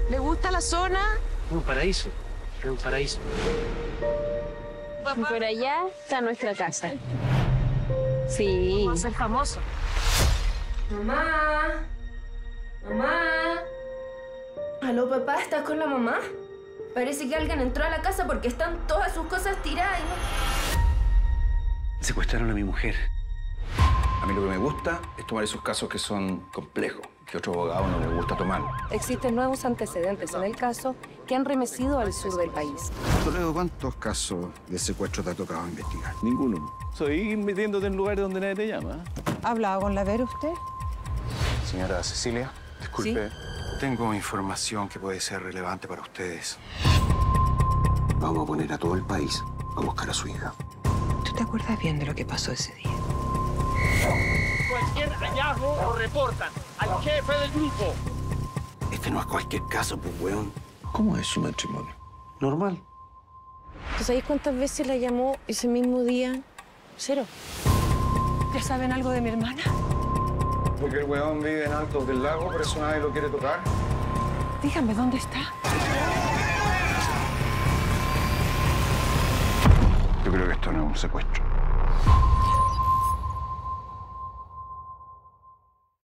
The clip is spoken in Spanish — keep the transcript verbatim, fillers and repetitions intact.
¿Le gusta la zona? Es un paraíso. Es un paraíso. Y por allá está nuestra casa. Sí. Va a ser famoso. Mamá. Mamá. ¿Aló, papá? ¿Estás con la mamá? Parece que alguien entró a la casa porque están todas sus cosas tiradas y no... Secuestraron a mi mujer. A mí lo que me gusta es tomar esos casos que son complejos, que a otro abogado no le gusta tomar. Existen nuevos antecedentes en el caso que han remecido al sur del país. Toledo, ¿cuántos casos de secuestro te ha tocado investigar? Ninguno. Soy metiéndote en lugares donde nadie te llama. ¿Ha hablado con la Vera usted? Señora Cecilia, disculpe. ¿Sí? Tengo información que puede ser relevante para ustedes. Vamos a poner a todo el país a buscar a su hija. ¿Tú te acuerdas bien de lo que pasó ese día? Cualquier hallazgo lo reportan al jefe del grupo. Este no es cualquier caso, pues, weón. ¿Cómo es su matrimonio? Normal. ¿Tú sabes cuántas veces la llamó ese mismo día? Cero. ¿Ya saben algo de mi hermana? Porque el weón vive en Altos del Lago, por eso nadie lo quiere tocar. Dígame, ¿dónde está? Yo creo que esto no es un secuestro.